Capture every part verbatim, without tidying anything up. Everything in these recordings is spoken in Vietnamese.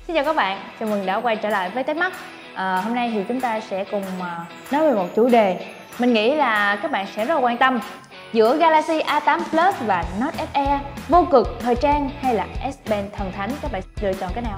Xin chào các bạn, chào mừng đã quay trở lại với Tech Mắt. à, Hôm nay thì chúng ta sẽ cùng uh, nói về một chủ đề mình nghĩ là các bạn sẽ rất là quan tâm. Giữa Galaxy A tám Plus và Note ép e, vô cực, thời trang hay là S Pen thần thánh, các bạn lựa chọn cái nào?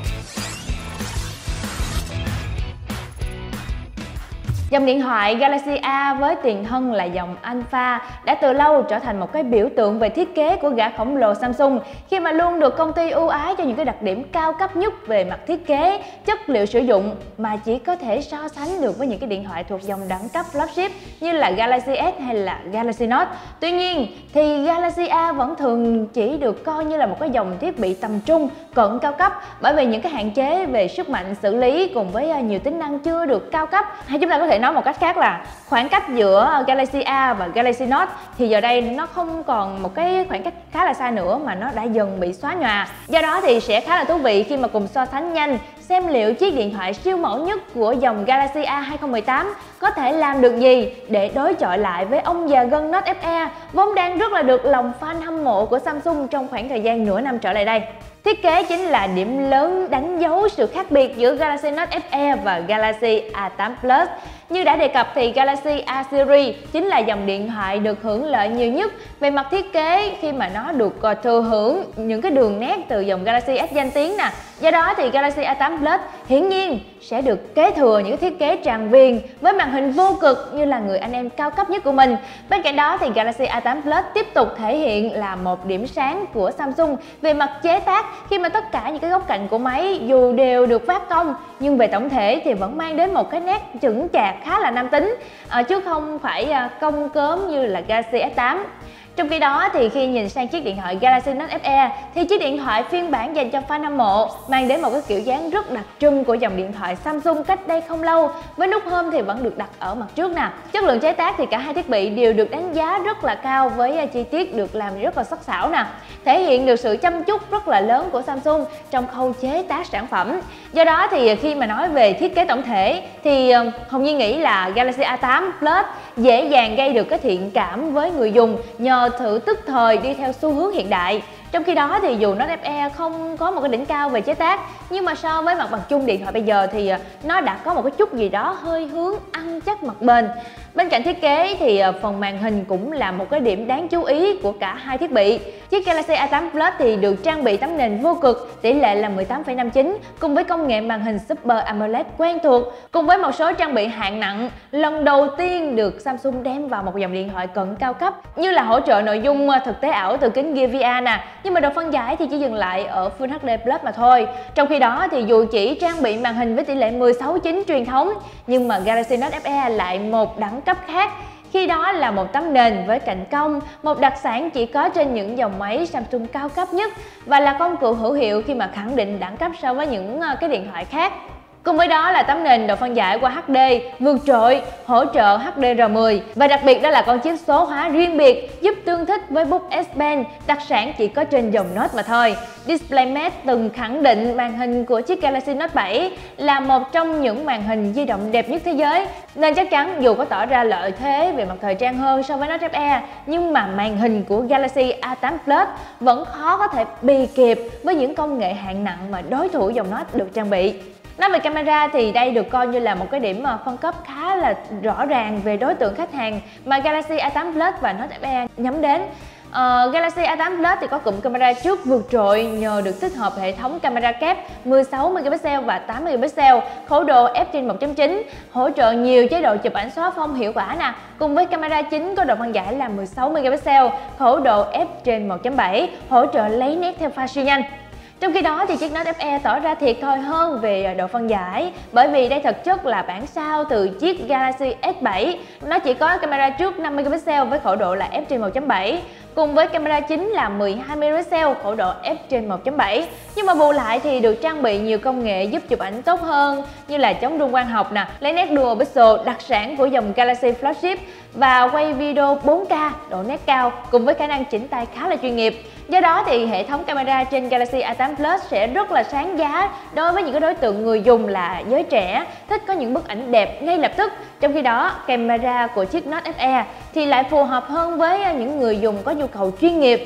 Dòng điện thoại Galaxy A với tiền thân là dòng Alpha đã từ lâu trở thành một cái biểu tượng về thiết kế của gã khổng lồ Samsung, khi mà luôn được công ty ưu ái cho những cái đặc điểm cao cấp nhất về mặt thiết kế, chất liệu sử dụng mà chỉ có thể so sánh được với những cái điện thoại thuộc dòng đẳng cấp flagship như là Galaxy S hay là Galaxy Note. Tuy nhiên thì Galaxy A vẫn thường chỉ được coi như là một cái dòng thiết bị tầm trung, cận cao cấp, bởi vì những cái hạn chế về sức mạnh xử lý cùng với nhiều tính năng chưa được cao cấp. Hay chúng ta có thể nói một cách khác là khoảng cách giữa Galaxy A và Galaxy Note thì giờ đây nó không còn một cái khoảng cách khá là xa nữa, mà nó đã dần bị xóa nhòa. Do đó thì sẽ khá là thú vị khi mà cùng so sánh nhanh xem liệu chiếc điện thoại siêu mẫu nhất của dòng Galaxy A hai không một tám có thể làm được gì để đối chọi lại với ông già gân Note ép e vốn đang rất là được lòng fan hâm mộ của Samsung trong khoảng thời gian nửa năm trở lại đây. Thiết kế chính là điểm lớn đánh dấu sự khác biệt giữa Galaxy Note ép e và Galaxy A tám Plus. Như đã đề cập thì Galaxy A Series chính là dòng điện thoại được hưởng lợi nhiều nhất về mặt thiết kế, khi mà nó được thừa hưởng những cái đường nét từ dòng Galaxy S danh tiếng nè. Do đó thì Galaxy A tám Plus hiển nhiên sẽ được kế thừa những thiết kế tràn viền với màn hình vô cực như là người anh em cao cấp nhất của mình. Bên cạnh đó thì Galaxy A tám Plus tiếp tục thể hiện là một điểm sáng của Samsung về mặt chế tác, khi mà tất cả những cái góc cạnh của máy dù đều được phát cong nhưng về tổng thể thì vẫn mang đến một cái nét chững chạc khá là nam tính, à, chứ không phải à, cong cớm như là Galaxy S tám. Trong khi đó thì khi nhìn sang chiếc điện thoại Galaxy Note ép e thì chiếc điện thoại phiên bản dành cho fan hâm mộ mang đến một cái kiểu dáng rất đặc trưng của dòng điện thoại Samsung cách đây không lâu, với nút Home thì vẫn được đặt ở mặt trước nè. Chất lượng chế tác thì cả hai thiết bị đều được đánh giá rất là cao, với chi tiết được làm rất là sắc sảo nè, thể hiện được sự chăm chút rất là lớn của Samsung trong khâu chế tác sản phẩm. Do đó thì khi mà nói về thiết kế tổng thể thì Hồng Nhi nghĩ là Galaxy A tám Plus dễ dàng gây được cái thiện cảm với người dùng nhờ thử tức thời đi theo xu hướng hiện đại. Trong khi đó thì dù Note ép e không có một cái đỉnh cao về chế tác, nhưng mà so với mặt bằng chung điện thoại bây giờ thì nó đã có một cái chút gì đó hơi hướng ăn chắc mặt bền. Bên cạnh thiết kế thì phần màn hình cũng là một cái điểm đáng chú ý của cả hai thiết bị. Chiếc Galaxy A tám Plus thì được trang bị tấm nền vô cực, tỷ lệ là mười tám phẩy năm chín, cùng với công nghệ màn hình Super AMOLED quen thuộc, cùng với một số trang bị hạng nặng lần đầu tiên được Samsung đem vào một dòng điện thoại cận cao cấp, như là hỗ trợ nội dung thực tế ảo từ kính Gear vê rờ nè, nhưng mà độ phân giải thì chỉ dừng lại ở Full hát đê Plus mà thôi. Trong khi đó thì dù chỉ trang bị màn hình với tỷ lệ mười sáu chín truyền thống, nhưng mà Galaxy Note ép e lại một đẳng cấp khác, khi đó là một tấm nền với cạnh cong, một đặc sản chỉ có trên những dòng máy Samsung cao cấp nhất, và là công cụ hữu hiệu khi mà khẳng định đẳng cấp so với những cái điện thoại khác. Cùng với đó là tấm nền độ phân giải qua hát đê vượt trội, hỗ trợ hát đê R mười, và đặc biệt đó là con chip số hóa riêng biệt giúp tương thích với bút S Pen, đặc sản chỉ có trên dòng Note mà thôi. DisplayMate từng khẳng định màn hình của chiếc Galaxy Note bảy là một trong những màn hình di động đẹp nhất thế giới, nên chắc chắn dù có tỏ ra lợi thế về mặt thời trang hơn so với Note ép e, nhưng mà màn hình của Galaxy A tám Plus vẫn khó có thể bì kịp với những công nghệ hạng nặng mà đối thủ dòng Note được trang bị. Nói về camera thì đây được coi như là một cái điểm phân cấp khá là rõ ràng về đối tượng khách hàng mà Galaxy A tám Plus và Note ép e nhắm đến. Uh, Galaxy A tám Plus thì có cụm camera trước vượt trội nhờ được tích hợp hệ thống camera kép mười sáu megapixel và tám megapixel, khẩu độ f trên một chấm chín, hỗ trợ nhiều chế độ chụp ảnh xóa phông hiệu quả nè, cùng với camera chính có độ phân giải là mười sáu megapixel, khẩu độ f trên một chấm bảy, hỗ trợ lấy nét theo pha siêu nhanh. Trong khi đó thì chiếc Note ép e tỏ ra thiệt thòi hơn về độ phân giải, bởi vì đây thực chất là bản sao từ chiếc Galaxy S bảy. Nó chỉ có camera trước năm megapixel với khẩu độ là f trên một chấm bảy, cùng với camera chính là mười hai megapixel, khẩu độ f trên một chấm bảy. Nhưng mà bù lại thì được trang bị nhiều công nghệ giúp chụp ảnh tốt hơn, như là chống rung quang học nè, lấy nét Dual Pixel đặc sản của dòng Galaxy flagship, và quay video bốn K độ nét cao cùng với khả năng chỉnh tay khá là chuyên nghiệp. Do đó thì hệ thống camera trên Galaxy A tám Plus sẽ rất là sáng giá đối với những cái đối tượng người dùng là giới trẻ, thích có những bức ảnh đẹp ngay lập tức. Trong khi đó, camera của chiếc Note ép e thì lại phù hợp hơn với những người dùng có nhu cầu chuyên nghiệp.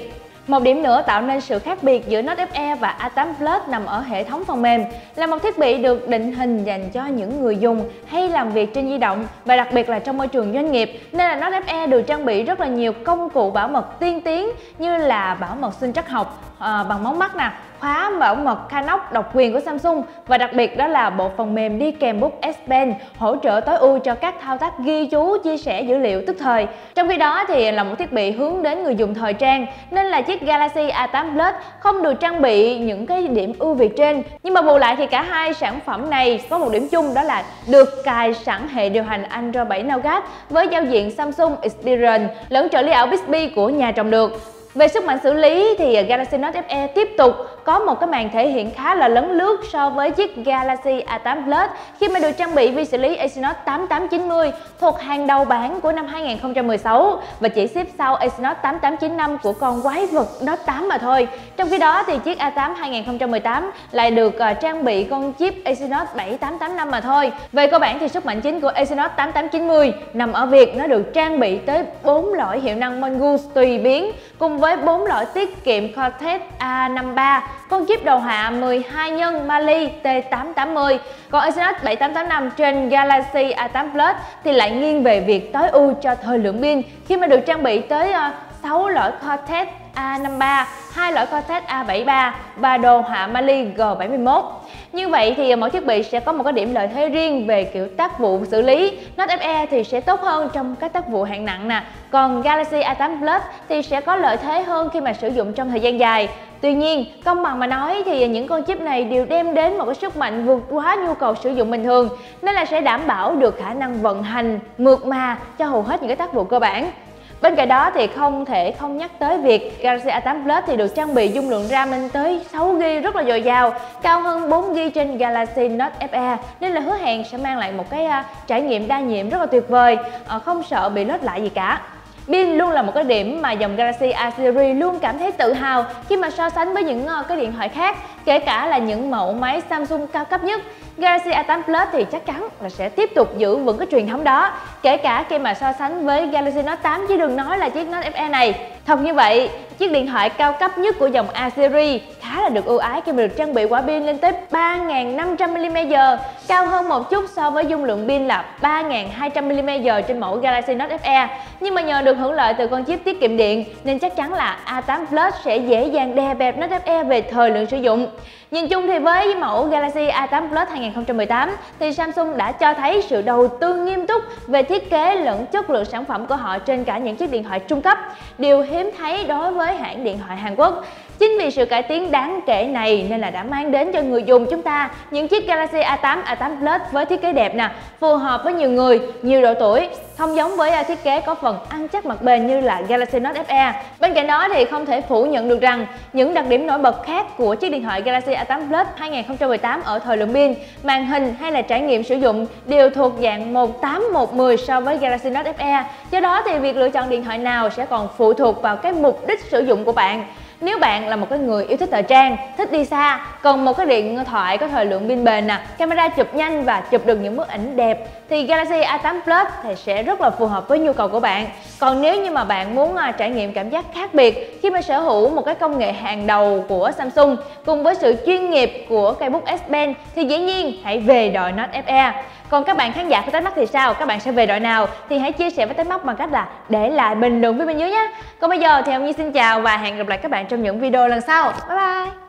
Một điểm nữa tạo nên sự khác biệt giữa Note ép e và A tám Plus nằm ở hệ thống phần mềm, là một thiết bị được định hình dành cho những người dùng hay làm việc trên di động và đặc biệt là trong môi trường doanh nghiệp, nên là Note ép e được trang bị rất là nhiều công cụ bảo mật tiên tiến như là bảo mật sinh trắc học à, bằng mống mắt nè, khóa bảo mật Knox độc quyền của Samsung và đặc biệt đó là bộ phần mềm đi kèm bút S Pen hỗ trợ tối ưu cho các thao tác ghi chú, chia sẻ dữ liệu tức thời. Trong khi đó thì là một thiết bị hướng đến người dùng thời trang nên là chiếc Galaxy A tám Plus không được trang bị những cái điểm ưu việt trên, nhưng mà bù lại thì cả hai sản phẩm này có một điểm chung, đó là được cài sẵn hệ điều hành Android bảy Nougat với giao diện Samsung Experience lẫn trợ lý ảo Bixby của nhà trồng được. Về sức mạnh xử lý thì Galaxy Note ép e tiếp tục có một cái màn thể hiện khá là lấn lướt so với chiếc Galaxy A tám Plus khi mà được trang bị vi xử lý Exynos tám tám chín mươi thuộc hàng đầu bảng của năm hai nghìn không trăm mười sáu và chỉ xếp sau Exynos tám tám chín năm của con quái vật Note tám mà thôi. Trong khi đó thì chiếc A tám hai nghìn không trăm mười tám lại được uh, trang bị con chip Exynos bảy tám tám năm mà thôi. Về cơ bản thì sức mạnh chính của Exynos tám tám chín mươi nằm ở việc nó được trang bị tới bốn lõi hiệu năng Mongoose tùy biến cùng với bốn lõi tiết kiệm Cortex A năm mươi ba, con chip đầu hạ mười hai nhân Mali T tám tám mươi. Còn Exynos bảy tám tám năm trên Galaxy A tám Plus thì lại nghiêng về việc tối ưu cho thời lượng pin khi mà được trang bị tới uh, sáu lõi Cortex A năm mươi ba, hai lõi Cortex A bảy mươi ba và đồ họa Mali G bảy mươi mốt. Như vậy thì mỗi thiết bị sẽ có một cái điểm lợi thế riêng về kiểu tác vụ xử lý. Note ép e thì sẽ tốt hơn trong các tác vụ hạng nặng nè, còn Galaxy A tám Plus thì sẽ có lợi thế hơn khi mà sử dụng trong thời gian dài. Tuy nhiên, công bằng mà nói thì những con chip này đều đem đến một cái sức mạnh vượt quá nhu cầu sử dụng bình thường, nên là sẽ đảm bảo được khả năng vận hành mượt mà cho hầu hết những cái tác vụ cơ bản. Bên cạnh đó thì không thể không nhắc tới việc Galaxy A tám Plus thì được trang bị dung lượng RAM lên tới sáu gi ga bai rất là dồi dào, cao hơn bốn gi ga bai trên Galaxy Note ép e, nên là hứa hẹn sẽ mang lại một cái uh, trải nghiệm đa nhiệm rất là tuyệt vời, uh, không sợ bị lót lại gì cả. Pin luôn là một cái điểm mà dòng Galaxy A series luôn cảm thấy tự hào khi mà so sánh với những uh, cái điện thoại khác, kể cả là những mẫu máy Samsung cao cấp nhất. Galaxy A tám Plus thì chắc chắn là sẽ tiếp tục giữ vững cái truyền thống đó, kể cả khi mà so sánh với Galaxy Note tám, chứ đừng nói là chiếc Note ép e này. Thật như vậy, chiếc điện thoại cao cấp nhất của dòng A series khá là được ưu ái khi mà được trang bị quả pin lên tới ba nghìn năm trăm mi li mét giờ, cao hơn một chút so với dung lượng pin là ba nghìn hai trăm mi li mét giờ trên mẫu Galaxy Note ép e. Nhưng mà nhờ được hưởng lợi từ con chip tiết kiệm điện nên chắc chắn là A tám Plus sẽ dễ dàng đè bẹp Note ép e về thời lượng sử dụng. Nhìn chung thì với mẫu Galaxy A tám Plus hai nghìn không trăm mười tám thì Samsung đã cho thấy sự đầu tư nghiêm túc về thiết kế lẫn chất lượng sản phẩm của họ trên cả những chiếc điện thoại trung cấp, điều hiếm thấy đối với hãng điện thoại Hàn Quốc. Chính vì sự cải tiến đáng kể này nên là đã mang đến cho người dùng chúng ta những chiếc Galaxy A tám, A tám Plus với thiết kế đẹp nè, phù hợp với nhiều người, nhiều độ tuổi, không giống với thiết kế có phần ăn chắc mặt bền như là Galaxy Note ép e. Bên cạnh đó thì không thể phủ nhận được rằng những đặc điểm nổi bật khác của chiếc điện thoại Galaxy A tám Plus hai nghìn không trăm mười tám ở thời lượng pin, màn hình hay là trải nghiệm sử dụng đều thuộc dạng một tám một mười so với Galaxy Note ép e. Do đó thì việc lựa chọn điện thoại nào sẽ còn phụ thuộc vào cái mục đích sử dụng của bạn. Nếu bạn là một cái người yêu thích thời trang, thích đi xa, cần một cái điện thoại có thời lượng pin bền nè, camera chụp nhanh và chụp được những bức ảnh đẹp thì Galaxy A tám Plus thì sẽ rất là phù hợp với nhu cầu của bạn. Còn nếu như mà bạn muốn uh, trải nghiệm cảm giác khác biệt khi mà sở hữu một cái công nghệ hàng đầu của Samsung cùng với sự chuyên nghiệp của cây bút S Pen thì dĩ nhiên hãy về đội Note ép e. Còn các bạn khán giả của Tech Mắc thì sao? Các bạn sẽ về đội nào? Thì hãy chia sẻ với Tech Mắc bằng cách là để lại bình luận phía bên dưới nhé. Còn bây giờ thì Hồng Nhi xin chào và hẹn gặp lại các bạn trong những video lần sau. Bye bye!